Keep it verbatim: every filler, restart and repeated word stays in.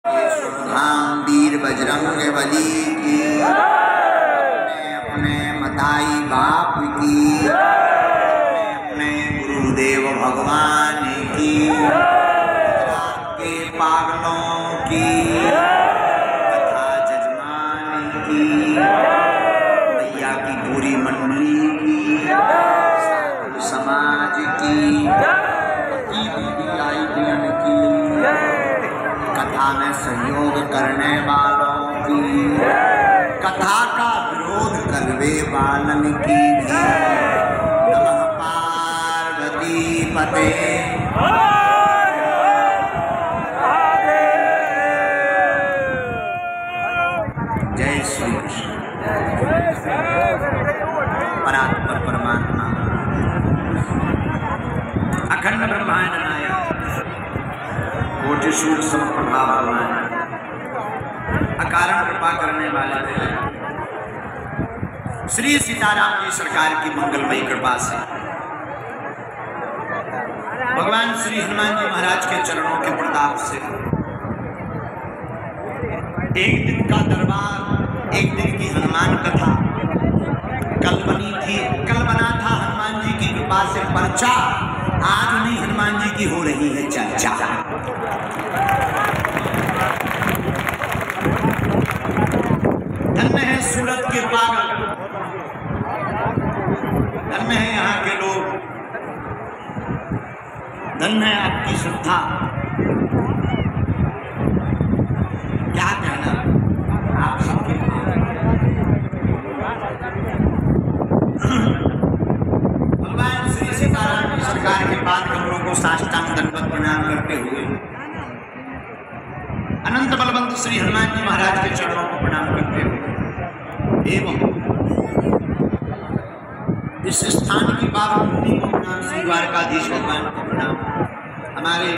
बागेश्वर धाम वीर बजरंग बली की, अपने अपने मताई बाप की, अपने अपने गुरुदेव भगवान की, गुजरात के पागलों की, तथा जजमान की, भैया की पूरी मंडली की, साधु समाज की, की कथा में सहयोग करने वालों की, कथा का विरोध करवे वालन की, नमः पार्वती पते। जय श्री कृष्ण। परात्पर परमात्मा अखंड ब्रह्मांड नायक कोटि सूर्य समप्रभा भगवान अकारण कृपा करने वाले श्री सीताराम जी सरकार की मंगलमयी कृपा से भगवान श्री हनुमान जी महाराज के चरणों के प्रताप से एक दिन का दरबार, एक दिन की हनुमान कथा कल बनी थी, कल बना था हनुमान जी की कृपा से पर्चा, आज नहीं हनुमान जी की हो रही है चर्चा। धन्य है सूरत के पागल, धन्य है यहाँ के लोग, धन्य है आपकी श्रद्धा। क्या कहना आप सबके भगवान श्री सीताराम की सरकार के बाद कमरों को साष्टांग दंडवत प्रणाम करते हुए अनंत बलवंत श्री हनुमान जी महाराज के चरणों को प्रणाम करते हुए एवं इस स्थान की पावन भूमि को प्रणाम, श्री द्वारकाधीश भगवान को प्रणाम, हमारे